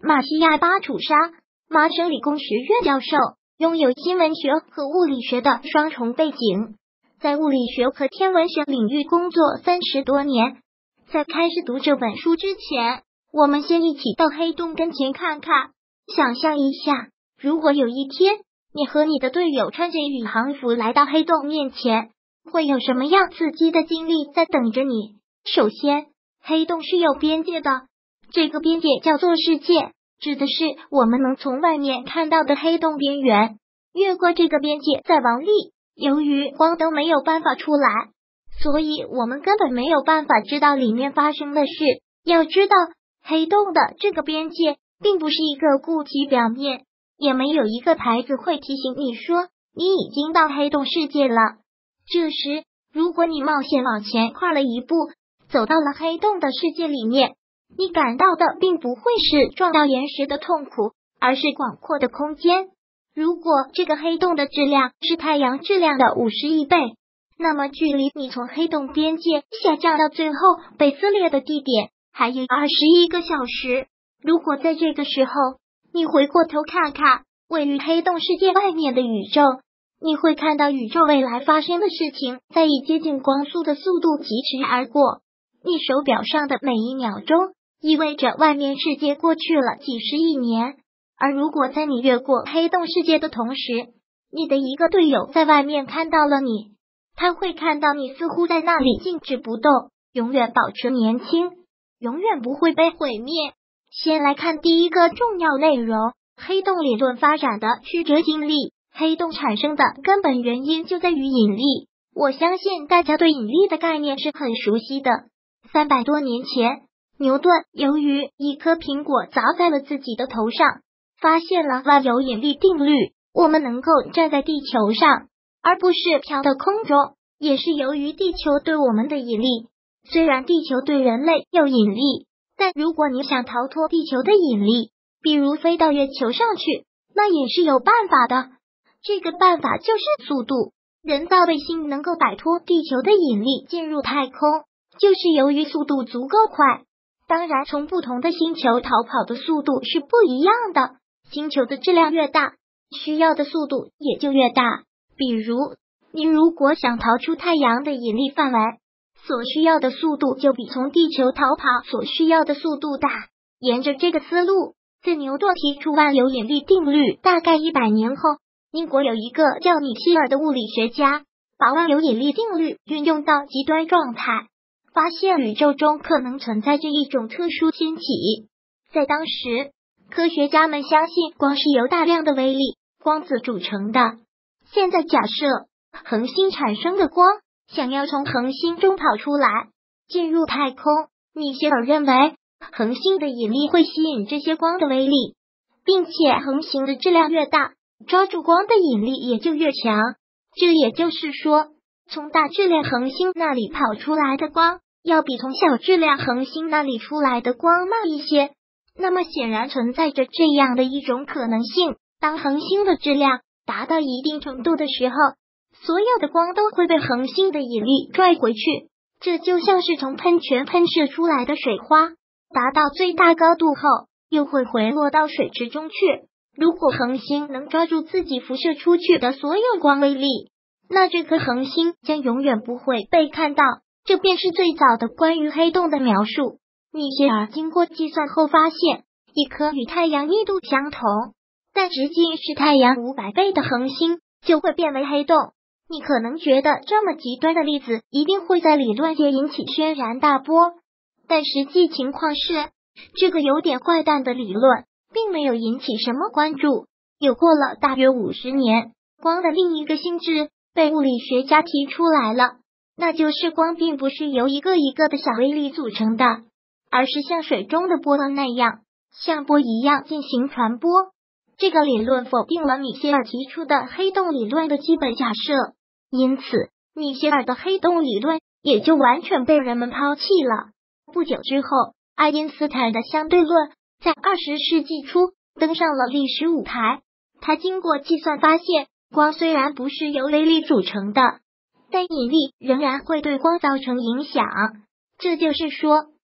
马西亚·巴楚莎，麻省理工学院教授，拥有新闻学和物理学的双重背景，在物理学和天文学领域工作30多年。在开始读这本书之前，我们先一起到黑洞跟前看看。想象一下，如果有一天你和你的队友穿着宇航服来到黑洞面前，会有什么样刺激的经历在等着你？首先，黑洞是有边界的，这个边界叫做视界，指的是我们能从外面看到的黑洞边缘。越过这个边界再往里，由于光都没有办法出来，所以我们根本没有办法知道里面发生的事。要知道，黑洞的这个边界并不是一个固体表面，也没有一个牌子会提醒你说你已经到黑洞世界了。这时，如果你冒险往前跨了一步，走到了黑洞的世界里面，你感到的并不会是撞到岩石的痛苦，而是广阔的空间。如果这个黑洞的质量是太阳质量的50亿倍，那么距离你从黑洞边界下降到最后被撕裂的地点还有21个小时。如果在这个时候你回过头看看位于黑洞世界外面的宇宙，你会看到宇宙未来发生的事情在以接近光速的速度疾驰而过。你手表上的每一秒钟意味着外面世界过去了几十亿年。而如果在你越过黑洞世界的同时，你的一个队友在外面看到了你，他会看到你似乎在那里静止不动，永远保持年轻，永远不会被毁灭。先来看第一个重要内容，黑洞理论发展的曲折经历。黑洞产生的根本原因就在于引力。我相信大家对引力的概念是很熟悉的。300多年前，牛顿由于一颗苹果砸在了自己的头上，发现了万有引力定律。我们能够站在地球上，而不是飘到空中，也是由于地球对我们的引力。虽然地球对人类有引力，但如果你想逃脱地球的引力，比如飞到月球上去，那也是有办法的。这个办法就是速度。人造卫星能够摆脱地球的引力进入太空，就是由于速度足够快。当然，从不同的星球逃跑的速度是不一样的，星球的质量越大，需要的速度也就越大。比如，你如果想逃出太阳的引力范围，所需要的速度就比从地球逃跑所需要的速度大。沿着这个思路，在牛顿提出万有引力定律大概100年后，英国有一个叫米歇尔的物理学家，把万有引力定律运用到极端状态，发现宇宙中可能存在着一种特殊天体。在当时，科学家们相信光是由大量的微粒光子组成的。现在假设恒星产生的光想要从恒星中跑出来，进入太空，米歇尔认为恒星的引力会吸引这些光的微粒，并且恒星的质量越大，抓住光的引力也就越强。这也就是说，从大质量恒星那里跑出来的光要比从小质量恒星那里出来的光慢一些。那么显然存在着这样的一种可能性，当恒星的质量达到一定程度的时候，所有的光都会被恒星的引力拽回去。这就像是从喷泉喷射出来的水花，达到最大高度后又会回落到水池中去。如果恒星能抓住自己辐射出去的所有光微粒，那这颗恒星将永远不会被看到。这便是最早的关于黑洞的描述。米歇尔经过计算后发现，一颗与太阳密度相同，但直径是太阳500倍的恒星就会变为黑洞。你可能觉得这么极端的例子一定会在理论界引起轩然大波，但实际情况是，这个有点怪诞的理论并没有引起什么关注。有过了大约50年，光的另一个性质被物理学家提出来了，那就是光并不是由一个一个的小微粒组成的，而是像水中的波纹那样，像波一样进行传播。这个理论否定了米歇尔提出的黑洞理论的基本假设，因此米歇尔的黑洞理论也就完全被人们抛弃了。不久之后，爱因斯坦的相对论在20世纪初登上了历史舞台。他经过计算发现，光虽然不是由微粒组成的，但引力仍然会对光造成影响。这就是说，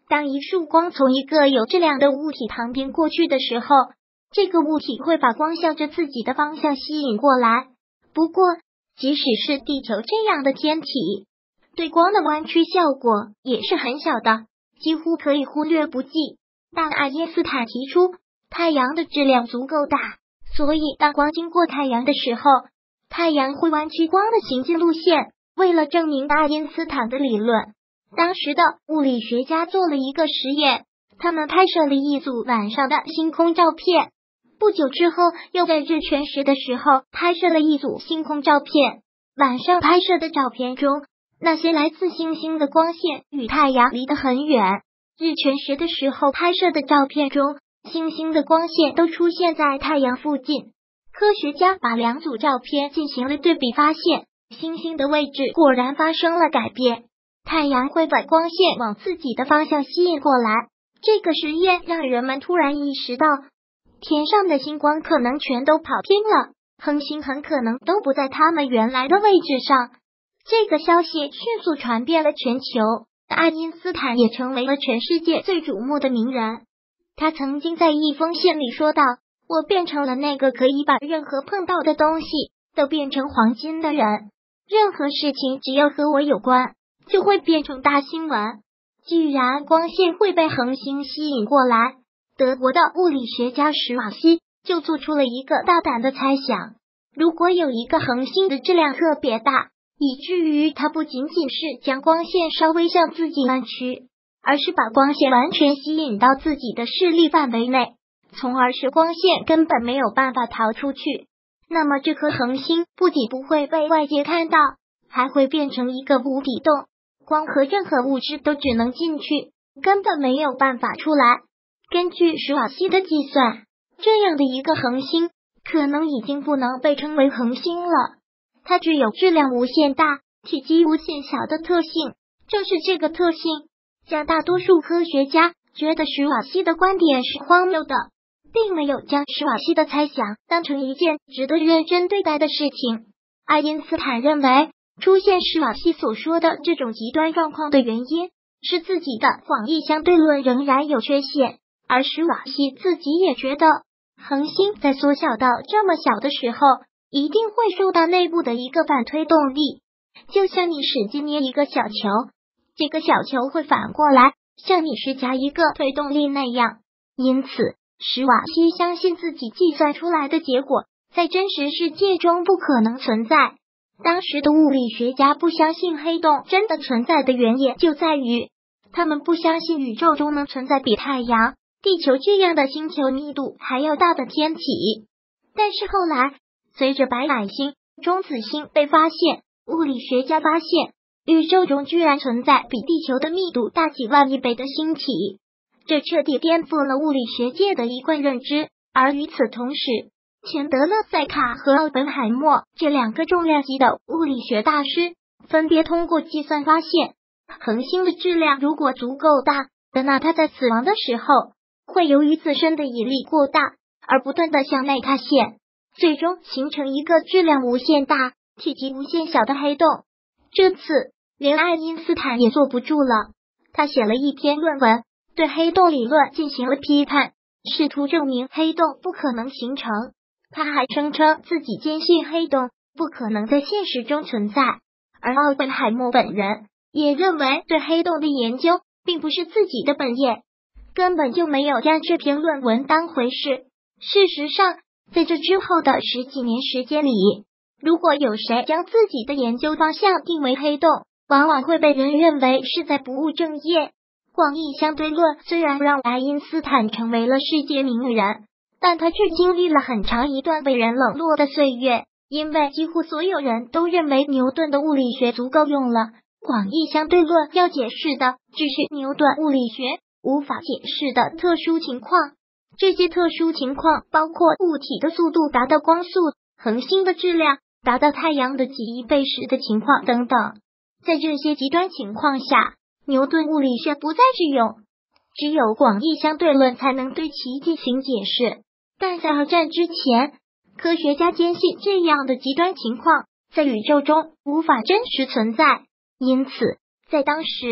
当一束光从一个有质量的物体旁边过去的时候，这个物体会把光向着自己的方向吸引过来。不过，即使是地球这样的天体，对光的弯曲效果也是很小的，几乎可以忽略不计。但爱因斯坦提出，太阳的质量足够大，所以当光经过太阳的时候，太阳会弯曲光的行进路线。为了证明爱因斯坦的理论，当时的物理学家做了一个实验，他们拍摄了一组晚上的星空照片。不久之后，又在日全食的时候拍摄了一组星空照片。晚上拍摄的照片中，那些来自星星的光线与太阳离得很远。日全食的时候拍摄的照片中，星星的光线都出现在太阳附近。科学家把两组照片进行了对比，发现星星的位置果然发生了改变，太阳会把光线往自己的方向吸引过来。这个实验让人们突然意识到，天上的星光可能全都跑偏了，恒星很可能都不在它们原来的位置上。这个消息迅速传遍了全球，爱因斯坦也成为了全世界最瞩目的名人。他曾经在一封信里说道，我变成了那个可以把任何碰到的东西都变成黄金的人，任何事情只要和我有关，就会变成大新闻。既然光线会被恒星吸引过来，德国的物理学家史瓦西就做出了一个大胆的猜想，如果有一个恒星的质量特别大，以至于它不仅仅是将光线稍微向自己弯曲，而是把光线完全吸引到自己的视力范围内，从而使光线根本没有办法逃出去，那么这颗恒星不仅不会被外界看到，还会变成一个无底洞，光和任何物质都只能进去，根本没有办法出来。根据史瓦西的计算，这样的一个恒星可能已经不能被称为恒星了，它具有质量无限大、体积无限小的特性。正是这个特性，将大多数科学家觉得史瓦西的观点是荒谬的，并没有将史瓦西的猜想当成一件值得认真对待的事情。爱因斯坦认为，出现史瓦西所说的这种极端状况的原因是自己的广义相对论仍然有缺陷，而史瓦西自己也觉得，恒星在缩小到这么小的时候，一定会受到内部的一个反推动力，就像你使劲捏一个小球，这个小球会反过来向你施加一个推动力那样。因此，史瓦西相信自己计算出来的结果在真实世界中不可能存在。当时的物理学家不相信黑洞真的存在的原因就在于，他们不相信宇宙中能存在比太阳、地球这样的星球密度还要大的天体。但是后来，随着白矮星、中子星被发现，物理学家发现宇宙中居然存在比地球的密度大几万亿倍的星体，这彻底颠覆了物理学界的一贯认知。而与此同时，钱德勒塞卡和奥本海默这两个重量级的物理学大师，分别通过计算发现，恒星的质量如果足够大，那它在死亡的时候，会由于自身的引力过大而不断的向内塌陷，最终形成一个质量无限大、体积无限小的黑洞。这次连爱因斯坦也坐不住了，他写了一篇论文，对黑洞理论进行了批判，试图证明黑洞不可能形成。他还声称自己坚信黑洞不可能在现实中存在，而奥本海默本人也认为对黑洞的研究并不是自己的本业，根本就没有将这篇论文当回事。事实上，在这之后的10几年时间里，如果有谁将自己的研究方向定为黑洞，往往会被人认为是在不务正业。广义相对论虽然让爱因斯坦成为了世界名人，但他却经历了很长一段被人冷落的岁月，因为几乎所有人都认为牛顿的物理学足够用了。广义相对论要解释的只是牛顿物理学无法解释的特殊情况，这些特殊情况包括物体的速度达到光速、恒星的质量达到太阳的几亿倍时的情况等等。在这些极端情况下，牛顿物理学不再适用，只有广义相对论才能对其进行解释。但在二战之前，科学家坚信这样的极端情况在宇宙中无法真实存在，因此在当时，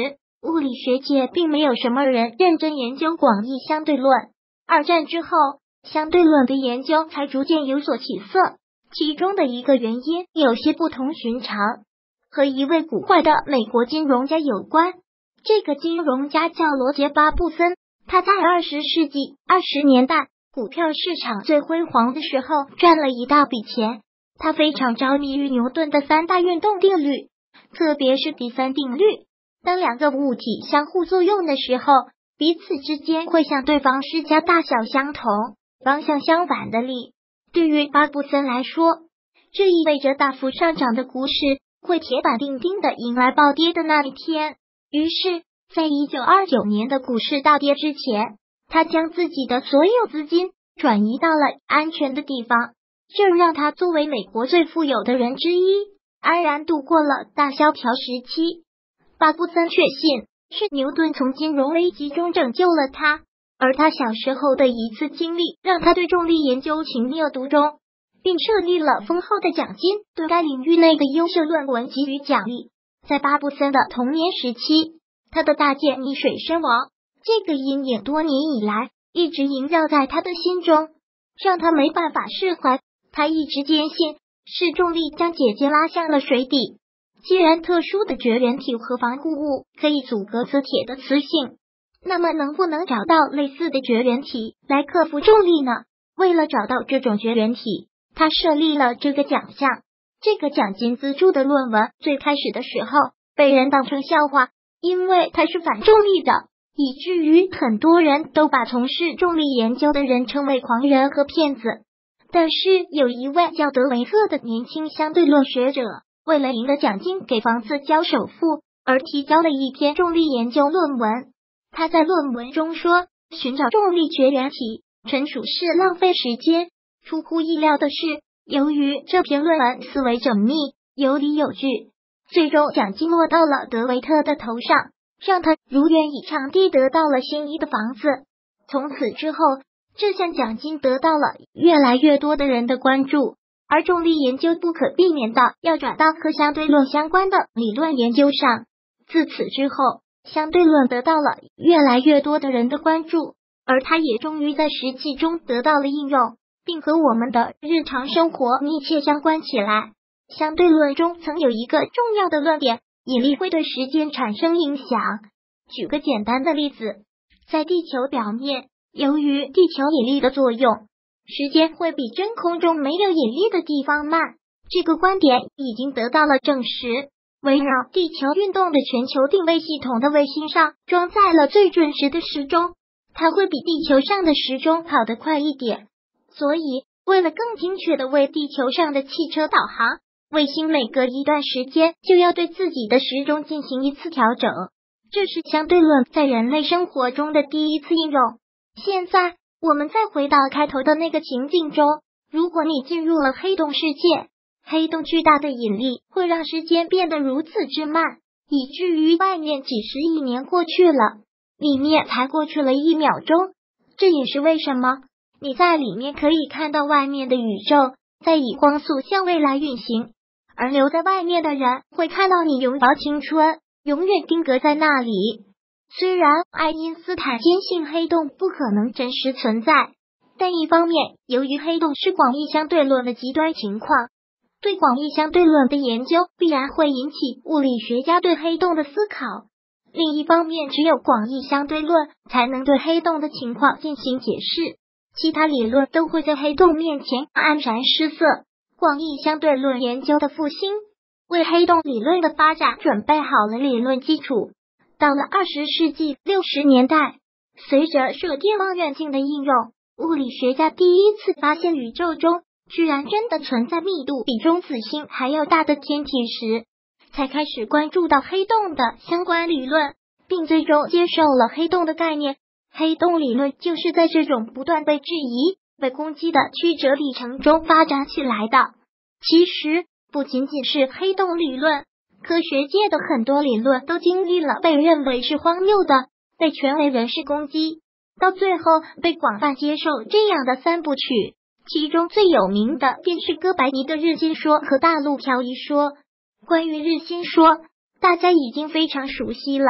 物理学界并没有什么人认真研究广义相对论。二战之后，相对论的研究才逐渐有所起色，其中的一个原因有些不同寻常，和一位古怪的美国金融家有关。这个金融家叫罗杰·巴布森，他在20世纪20年代股票市场最辉煌的时候赚了一大笔钱。他非常着迷于牛顿的三大运动定律，特别是第三定律，当两个物体相互作用的时候，彼此之间会向对方施加大小相同、方向相反的力。对于巴布森来说，这意味着大幅上涨的股市会铁板钉钉的迎来暴跌的那一天。于是，在1929年的股市大跌之前，他将自己的所有资金转移到了安全的地方，这让他作为美国最富有的人之一，安然度过了大萧条时期。巴布森确信是牛顿从金融危机中拯救了他，而他小时候的一次经历让他对重力研究情有独钟，并设立了丰厚的奖金，对该领域内的优秀论文给予奖励。在巴布森的童年时期，他的大舰溺水身亡，这个阴影多年以来一直萦绕在他的心中，让他没办法释怀。他一直坚信是重力将姐姐拉向了水底。既然特殊的绝缘体和防护物可以阻隔磁铁的磁性，那么能不能找到类似的绝缘体来克服重力呢？为了找到这种绝缘体，他设立了这个奖项。这个奖金资助的论文最开始的时候被人当成笑话，因为它是反重力的，以至于很多人都把从事重力研究的人称为狂人和骗子。但是有一位叫德维特的年轻相对论学者，为了赢得奖金给房子交首付而提交了一篇重力研究论文。他在论文中说，寻找重力绝缘体纯属是浪费时间。出乎意料的是，由于这篇论文思维缜密，有理有据，最终奖金落到了德维特的头上，让他如愿以偿地得到了心仪的房子。从此之后，这项奖金得到了越来越多的人的关注，而重力研究不可避免的要转到和相对论相关的理论研究上。自此之后，相对论得到了越来越多的人的关注，而它也终于在实际中得到了应用，并和我们的日常生活密切相关起来。相对论中曾有一个重要的论点，引力会对时间产生影响。举个简单的例子，在地球表面，由于地球引力的作用，时间会比真空中没有引力的地方慢。这个观点已经得到了证实。围绕地球运动的全球定位系统的卫星上装载了最准时的时钟，它会比地球上的时钟跑得快一点。所以，为了更精确地为地球上的汽车导航，卫星每隔一段时间就要对自己的时钟进行一次调整。这是相对论在人类生活中的第一次应用。现在，我们再回到开头的那个情境中，如果你进入了黑洞世界，黑洞巨大的引力会让时间变得如此之慢，以至于外面几十亿年过去了，里面才过去了1秒钟。这也是为什么你在里面可以看到外面的宇宙在以光速向未来运行，而留在外面的人会看到你永葆青春，永远定格在那里。虽然爱因斯坦坚信黑洞不可能真实存在，但一方面，由于黑洞是广义相对论的极端情况，对广义相对论的研究必然会引起物理学家对黑洞的思考。另一方面，只有广义相对论才能对黑洞的情况进行解释，其他理论都会在黑洞面前黯然失色。广义相对论研究的复兴，为黑洞理论的发展准备好了理论基础。到了20世纪60年代，随着射电望远镜的应用，物理学家第一次发现宇宙中居然真的存在密度比中子星还要大的天体时，才开始关注到黑洞的相关理论，并最终接受了黑洞的概念。黑洞理论就是在这种不断被质疑、被攻击的曲折历程中发展起来的。其实，不仅仅是黑洞理论，科学界的很多理论都经历了被认为是荒谬的、被权威人士攻击，到最后被广泛接受这样的3部曲。其中最有名的便是哥白尼的日心说和大陆漂移说。关于日心说，大家已经非常熟悉了，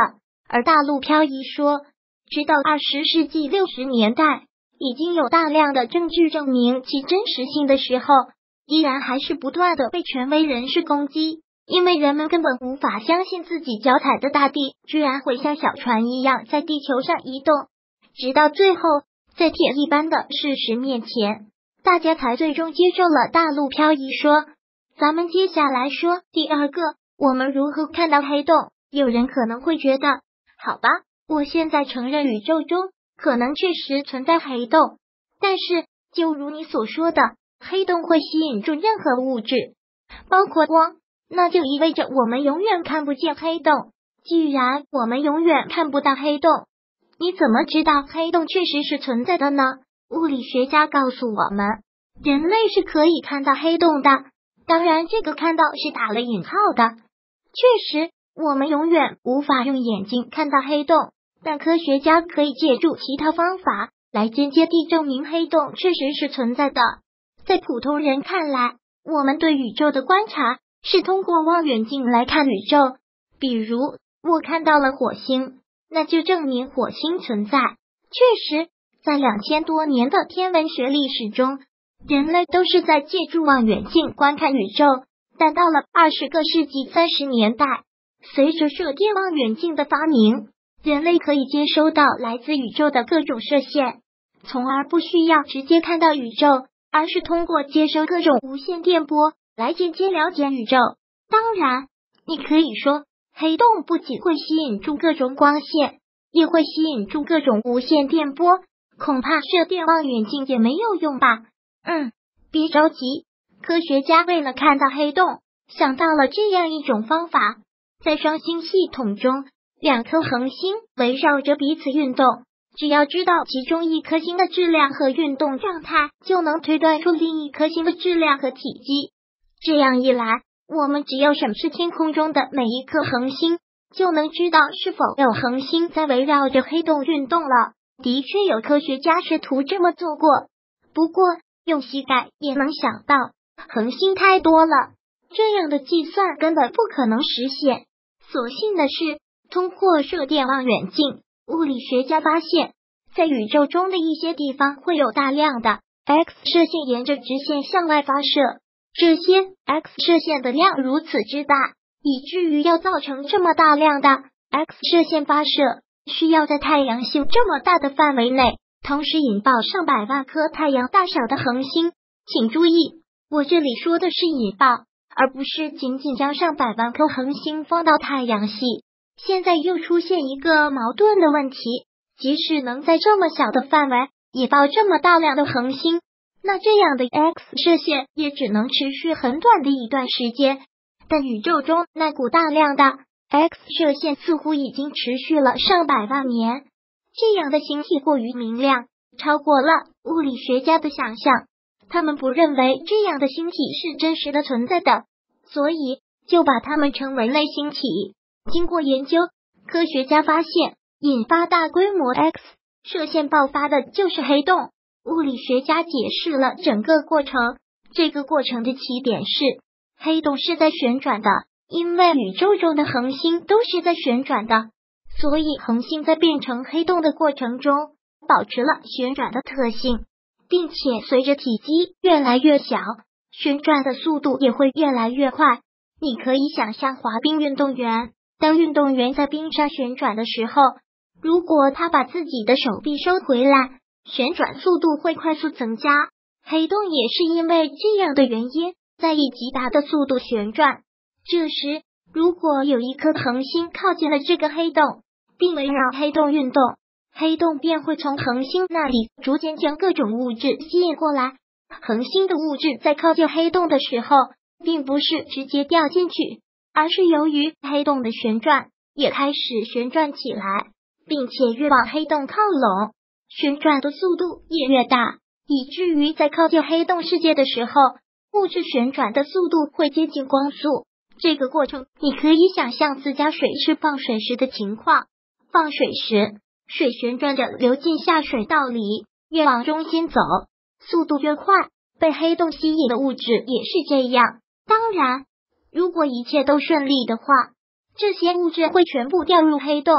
而大陆漂移说，直到20世纪60年代，已经有大量的证据证明其真实性的时候，依然还是不断的被权威人士攻击，因为人们根本无法相信自己脚踩的大地居然会像小船一样在地球上移动，直到最后，在铁一般的事实面前，大家才最终接受了大陆漂移说。咱们接下来说第二个，我们如何看到黑洞。有人可能会觉得，好吧，我现在承认宇宙中可能确实存在黑洞，但是就如你所说的，黑洞会吸引住任何物质，包括光，那就意味着我们永远看不见黑洞。既然我们永远看不到黑洞，你怎么知道黑洞确实是存在的呢？物理学家告诉我们，人类是可以看到黑洞的，当然这个看到是打了引号的。确实，我们永远无法用眼睛看到黑洞，但科学家可以借助其他方法来间接地证明黑洞确实是存在的。在普通人看来，我们对宇宙的观察是通过望远镜来看宇宙，比如我看到了火星，那就证明火星存在。确实，在2000多年的天文学历史中，人类都是在借助望远镜观看宇宙，但到了20个世纪30年代，随着射电望远镜的发明，人类可以接收到来自宇宙的各种射线，从而不需要直接看到宇宙，而是通过接收各种无线电波来间接了解宇宙。当然，你可以说，黑洞不仅会吸引住各种光线，也会吸引住各种无线电波，恐怕射电望远镜也没有用吧？别着急，科学家为了看到黑洞，想到了这样一种方法。在双星系统中，两颗恒星围绕着彼此运动，只要知道其中一颗星的质量和运动状态，就能推断出另一颗星的质量和体积。这样一来，我们只要审视天空中的每一颗恒星，就能知道是否有恒星在围绕着黑洞运动了。的确有科学家试图这么做过，不过用膝盖也能想到，恒星太多了，这样的计算根本不可能实现。所幸的是，通过射电望远镜，物理学家发现，在宇宙中的一些地方会有大量的 X 射线沿着直线向外发射。这些 X 射线的量如此之大，以至于要造成这么大量的 X 射线发射，需要在太阳系这么大的范围内，同时引爆上百万颗太阳大小的恒星。请注意，我这里说的是引爆，而不是仅仅将上百万颗恒星放到太阳系。现在又出现一个矛盾的问题，即使能在这么小的范围引爆这么大量的恒星，那这样的 X 射线也只能持续很短的一段时间。但宇宙中那股大量的 X 射线似乎已经持续了上百万年，这样的星体过于明亮，超过了物理学家的想象。他们不认为这样的星体是真实的存在的，所以就把它们称为类星体。经过研究，科学家发现，引发大规模 X 射线爆发的就是黑洞。物理学家解释了整个过程，这个过程的起点是，黑洞是在旋转的，因为宇宙中的恒星都是在旋转的，所以恒星在变成黑洞的过程中保持了旋转的特性，并且随着体积越来越小，旋转的速度也会越来越快。你可以想象滑冰运动员，当运动员在冰上旋转的时候，如果他把自己的手臂收回来，旋转速度会快速增加。黑洞也是因为这样的原因，在以极大的速度旋转。这时，如果有一颗恒星靠近了这个黑洞，并围绕黑洞运动，黑洞便会从恒星那里逐渐将各种物质吸引过来。恒星的物质在靠近黑洞的时候，并不是直接掉进去，而是由于黑洞的旋转也开始旋转起来，并且越往黑洞靠拢，旋转的速度也越大，以至于在靠近黑洞世界的时候，物质旋转的速度会接近光速。这个过程你可以想象自家水池放水时的情况，放水时，水旋转着流进下水道里，越往中心走，速度越快，被黑洞吸引的物质也是这样。当然，如果一切都顺利的话，这些物质会全部掉入黑洞，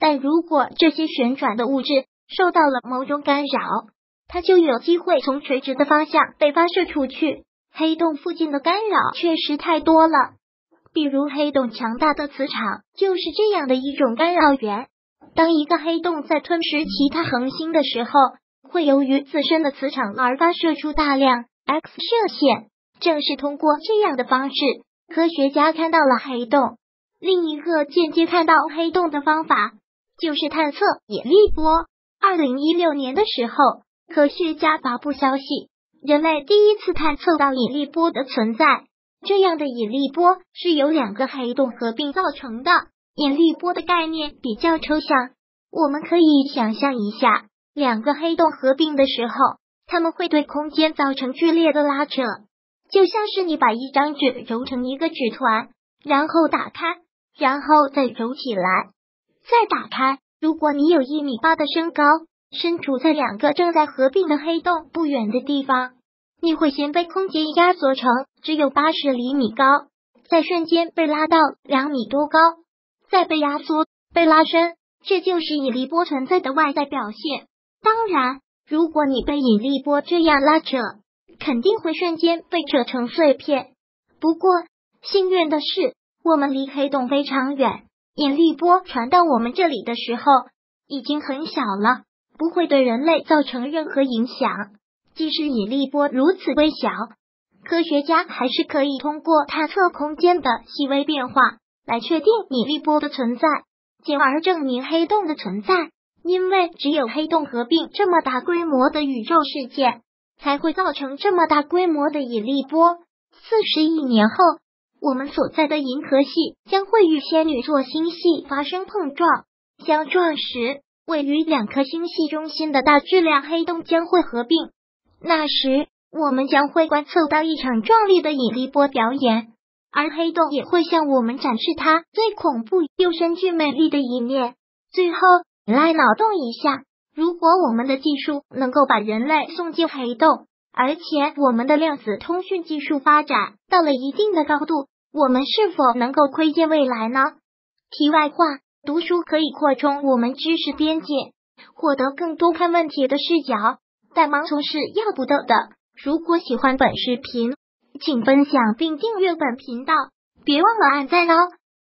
但如果这些旋转的物质受到了某种干扰，它就有机会从垂直的方向被发射出去。黑洞附近的干扰确实太多了，比如黑洞强大的磁场就是这样的一种干扰源。当一个黑洞在吞噬其他恒星的时候，会由于自身的磁场而发射出大量 X 射线。正是通过这样的方式，科学家看到了黑洞。另一个间接看到黑洞的方法就是探测引力波。2016年的时候，科学家发布消息，人类第一次探测到引力波的存在。这样的引力波是由两个黑洞合并造成的。引力波的概念比较抽象，我们可以想象一下，两个黑洞合并的时候，它们会对空间造成剧烈的拉扯，就像是你把一张纸揉成一个纸团，然后打开，然后再揉起来，再打开。如果你有1.8米的身高，身处在两个正在合并的黑洞不远的地方，你会先被空间压缩成只有80厘米高，再瞬间被拉到2米多高，再被压缩、被拉伸，这就是引力波存在的外在表现。当然，如果你被引力波这样拉扯，肯定会瞬间被扯成碎片。不过，幸运的是，我们离黑洞非常远，引力波传到我们这里的时候，已经很小了，不会对人类造成任何影响。即使引力波如此微小，科学家还是可以通过探测空间的细微变化来确定引力波的存在，进而证明黑洞的存在。因为只有黑洞合并这么大规模的宇宙事件，才会造成这么大规模的引力波。40亿年后，我们所在的银河系将会与仙女座星系发生碰撞，相撞时，位于2颗星系中心的大质量黑洞将会合并。那时，我们将会观测到一场壮丽的引力波表演，而黑洞也会向我们展示它最恐怖又深具美丽的一面。最后，来脑洞一下，如果我们的技术能够把人类送进黑洞，而且我们的量子通讯技术发展到了一定的高度，我们是否能够窥见未来呢？题外话，读书可以扩充我们知识边界，获得更多看问题的视角，但盲从是要不得的。如果喜欢本视频，请分享并订阅本频道，别忘了按赞哦。